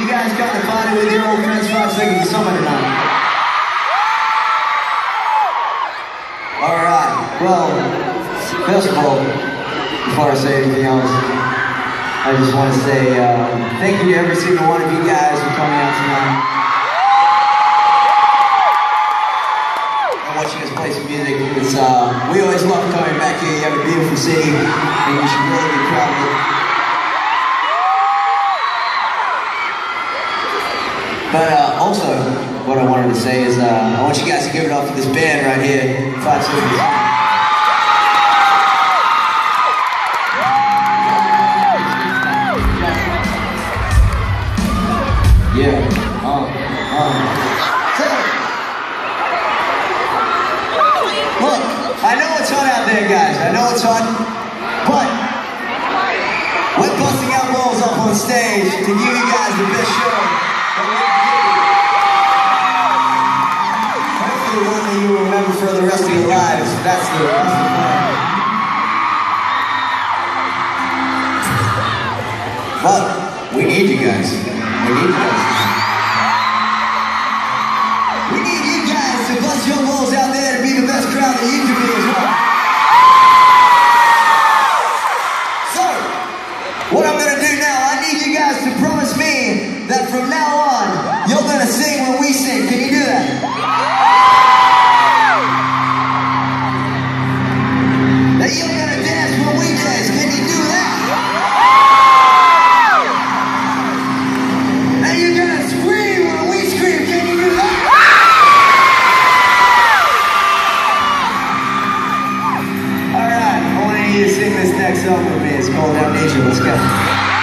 guys got to party with your old friends 5 seconds of summer tonight? Alright, well, first of all, before I say anything else, I just want to say thank you to every single one of you guys for coming out tonight and watching us play some music. It's, we always love coming back here. You have a beautiful city and you should really be proud of it. But also, what I wanted to say is I want you guys to give it up for this band right here, 5 seconds. Yeah. Look, I know it's hot out there, guys. I know it's hot, but we're busting our balls up on stage to give you guys the best show that we can give you. Hopefully one that you will remember for the rest of your lives. That's the plan. But we need you guys. We need you guys. We need you guys to bust your balls out there to be the best crowd that you can be as well. So, what I'm going to do now, I need you guys to promise me that from now on, you're going to sing when we sing. Can you do that? That you're going to dance when we dance. Can you do that? That you're going to scream when we scream. Can you do that? Alright, I want you to sing this next song with me. It's called Amphitheatre. Let's go.